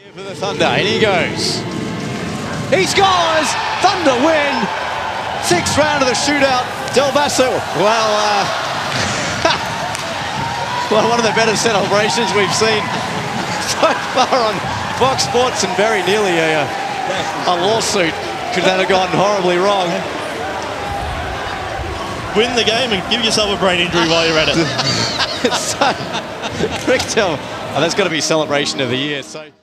For the Thunder, and he goes. He scores! Thunder win! 6th round of the shootout. Del Basso, well, well, one of the better celebrations we've seen so far on Fox Sports, and very nearly a lawsuit. Could that have gone horribly wrong? Win the game and give yourself a brain injury while you're at it. So, Ric Del, that's got to be celebration of the year. So.